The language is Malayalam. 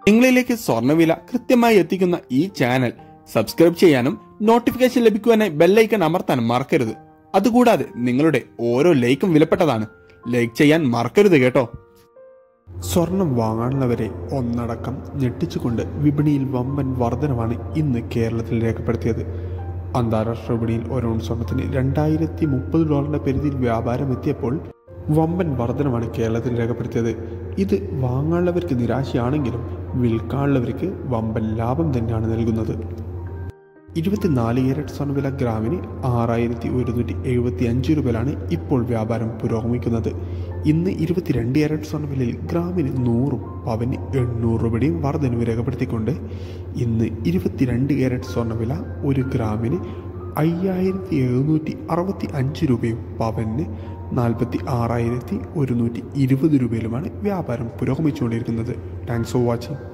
നിങ്ങളിലേക്ക് സ്വർണ്ണവില കൃത്യമായി എത്തിക്കുന്ന ഈ ചാനൽ സബ്സ്ക്രൈബ് ചെയ്യാനും നോട്ടിഫിക്കേഷൻ ലഭിക്കുവാനായി ബെല്ലൈക്കൺ അമർത്താൻ മറക്കരുത്. അതുകൂടാതെ നിങ്ങളുടെ ഓരോ ലൈക്കും വിലപ്പെട്ടതാണ്. ലൈക്ക് ചെയ്യാൻ മറക്കരുത് കേട്ടോ. സ്വർണം വാങ്ങാനുള്ളവരെ ഒന്നടക്കം ഞെട്ടിച്ചുകൊണ്ട് വിപണിയിൽ വമ്പൻ വർധനവാണ് ഇന്ന് കേരളത്തിൽ രേഖപ്പെടുത്തിയത്. അന്താരാഷ്ട്ര വിപണിയിൽ ഒരു ഔൺസ് സ്വർണത്തിന് $2030 പരിധിയിൽ വ്യാപാരം എത്തിയപ്പോൾ വമ്പൻ വർധനമാണ് കേരളത്തിൽ രേഖപ്പെടുത്തിയത്. ഇത് വാങ്ങാനുള്ളവർക്ക് നിരാശയാണെങ്കിലും വിൽക്കാനുള്ളവർക്ക് വമ്പൻ ലാഭം തന്നെയാണ് നൽകുന്നത്. 24 ക്യാരറ്റ് സ്വർണ്ണവില ഗ്രാമിന് 6175 രൂപയിലാണ് ഇപ്പോൾ വ്യാപാരം പുരോഗമിക്കുന്നത്. ഇന്ന് 22 ക്യാരറ്റ് സ്വർണ്ണവിലയിൽ ഗ്രാമിന് 100 പവന് 800 രൂപയുടെയും വർധനവ് രേഖപ്പെടുത്തിക്കൊണ്ട് ഇന്ന് 22 ക്യാരറ്റ് സ്വർണ്ണവില ഒരു ഗ്രാമിന് 5765 രൂപയും പവന് 46,120 രൂപയിലുമാണ് വ്യാപാരം പുരോഗമിച്ചുകൊണ്ടിരിക്കുന്നത്. Thanks for watching.